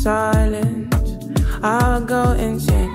silent, I'll go insane.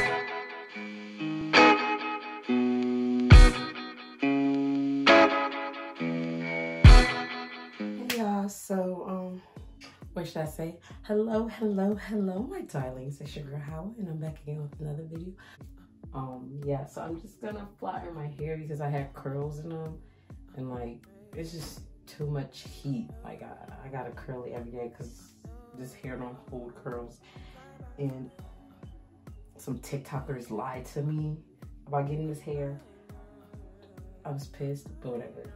Hey y'all, so what should I say? Hello, my darlings. It's your girl Howard, and I'm back again with another video. Yeah, so I'm just gonna flatten my hair because I have curls in them, and like it's just too much heat. Like I gotta curl it every day because this hair don't hold curls. And some TikTokers lied to me about getting this hair. I was pissed, but whatever.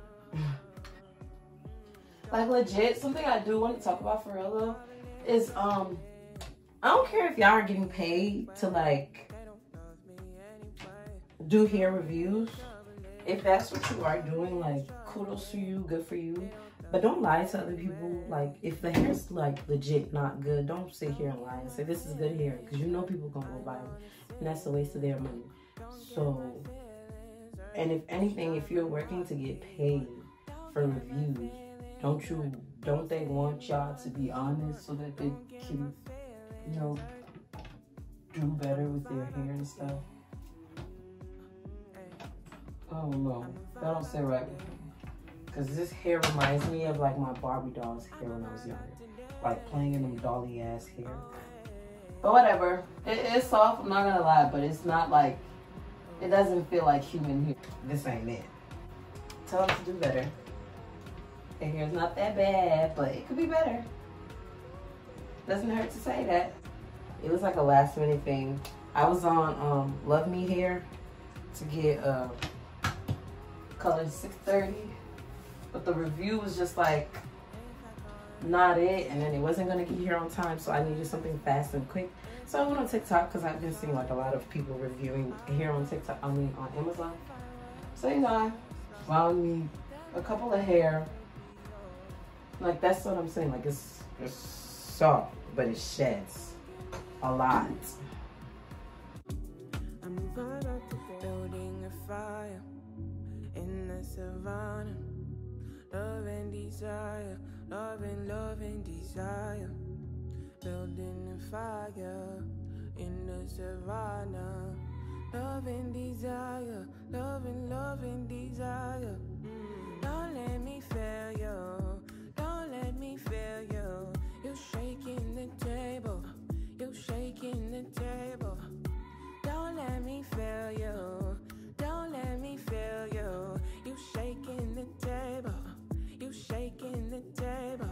Like legit, something I do want to talk about for real though is I don't care if y'all are getting paid to like do hair reviews. If that's what you are doing, like kudos to you, good for you. But don't lie to other people. Like if the hair's like legit not good, don't sit here and lie and say this is good hair, because you know people gonna go buy it, and that's a waste of their money. So, and if anything, if you're working to get paid for reviews, don't they want y'all to be honest so that they can, you know, do better with their hair and stuff? I don't know. That don't sit right with me. Because this hair reminds me of like my Barbie doll's hair when I was younger. Like playing in them dolly ass hair. But whatever. It's soft, I'm not gonna lie, but it's not like, it doesn't feel like human hair. This ain't it. Tell them to do better. Their hair's not that bad, but it could be better. Doesn't hurt to say that. It was like a last minute thing. I was on Love Me Hair to get color 630. But the review was just like not it, and then it wasn't gonna get here on time, so I needed something fast and quick. So I went on TikTok because I've been seeing like a lot of people reviewing hair on TikTok. I mean on Amazon. So you know, I found me a couple of hair. Like that's what I'm saying. Like it's soft, but it sheds a lot. I'm building a fire in the savannah. Love and desire, love and desire. Building a fire in the savannah. Love and desire, love and desire. Don't let me fail you, don't let me fail you. You're shaking the table, you're shaking the table. Don't let me fail you, don't let me fail you. You're shaking the table. You shaking the table.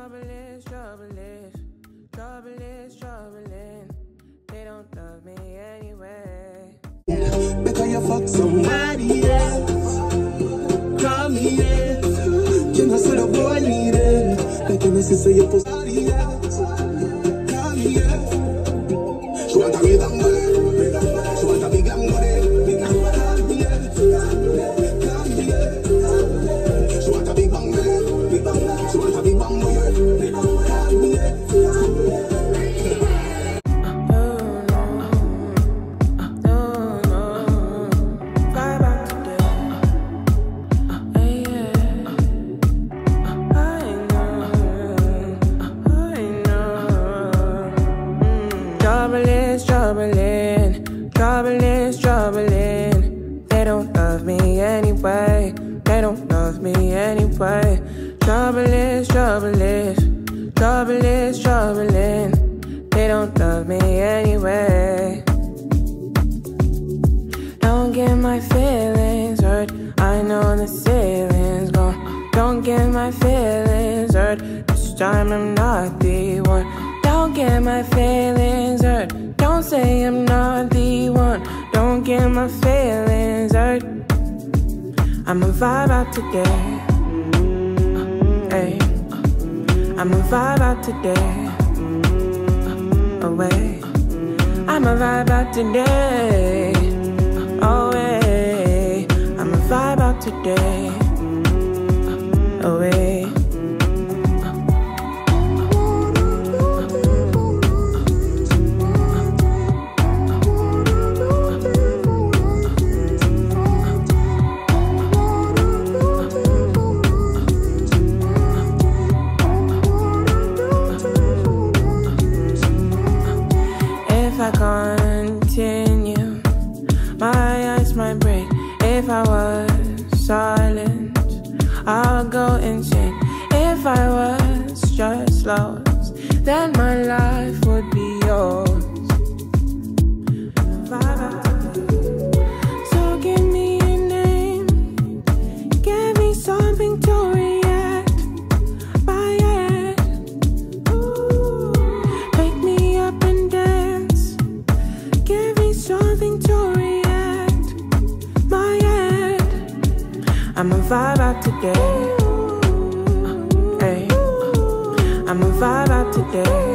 Trouble is, trouble is, trouble is troubling. They don't love me anyway. Because you fuck somebody else. Call me else. You know, so the boy need it. Like you know, say you post somebody else. Call me else. She want a big bang money. She want a big bang money. Call me else. Call me else. She want a big bang money. She want a big bang money. Call me else. Trouble is troubling. They don't love me anyway. They don't love me anyway. Trouble is troubling. They don't love me anyway. Don't get my feelings hurt. I know the ceiling's gone. Don't get my feelings hurt. This time I'm not the one. Don't get my feelings hurt. Don't say I'm not the one. Don't get my feelings hurt. I'ma vibe out today. Hey, I'ma vibe out today. Away, I'ma vibe out today. Away, I'ma vibe out today. Away. If I continue, my eyes might break. If I was silent, I'll go insane. If I was just lost, then my life would be yours. So give me a name, give me something to react by it. Wake me up and dance, give me something to react by it. I'ma vibe out today. Hey, I'ma vibe out today.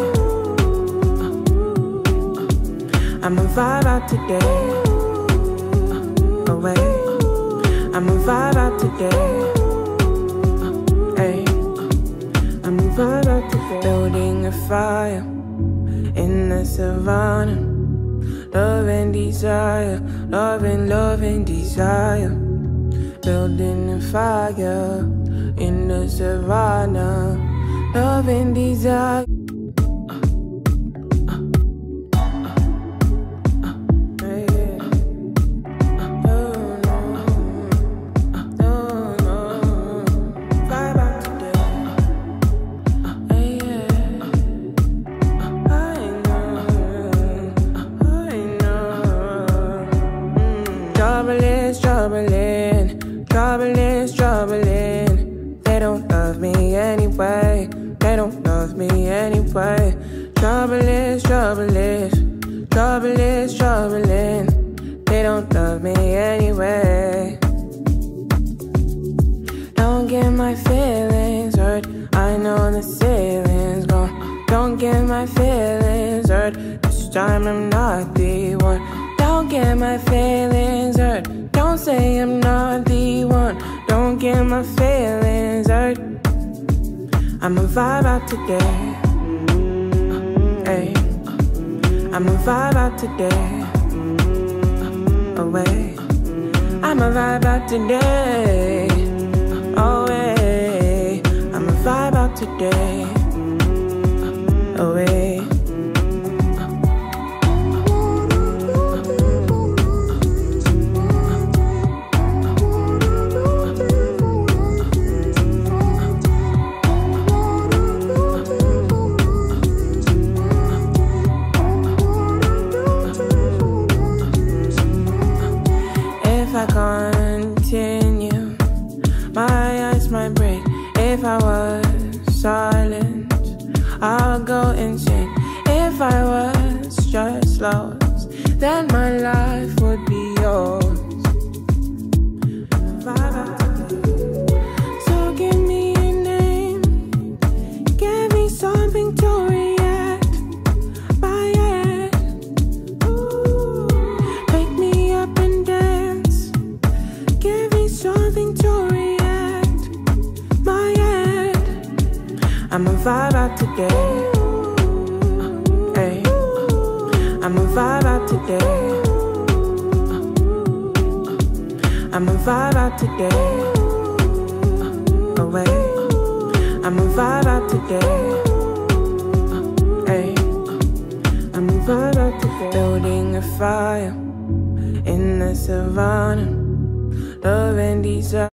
I'ma vibe out today. Away, I'ma vibe out today. Hey, I'ma vibe out today. Building a fire in the savannah. Love and desire, love and desire. Building a fire in the savannah. Love and desire. Troubling. They don't love me anyway. They don't love me anyway. Trouble is troubling. They don't love me anyway. Don't get my feelings hurt. I know the ceiling's gone. Don't get my feelings hurt. This time I'm not the one. Don't get my feelings hurt. Don't say I'm not the one. Don't get my feelings hurt. I'ma vibe out today. Hey, I'ma vibe out today. Away, I'ma vibe out today. Away, I'ma vibe out today. Away. If I continue, my eyes might break. If I was silent, I'ma vibe out today. Hey, I'ma vibe out today. I'ma vibe out today. Away. I'ma vibe out today. Hey, I'ma vibe out today. Building a fire in the savannah, love and desire.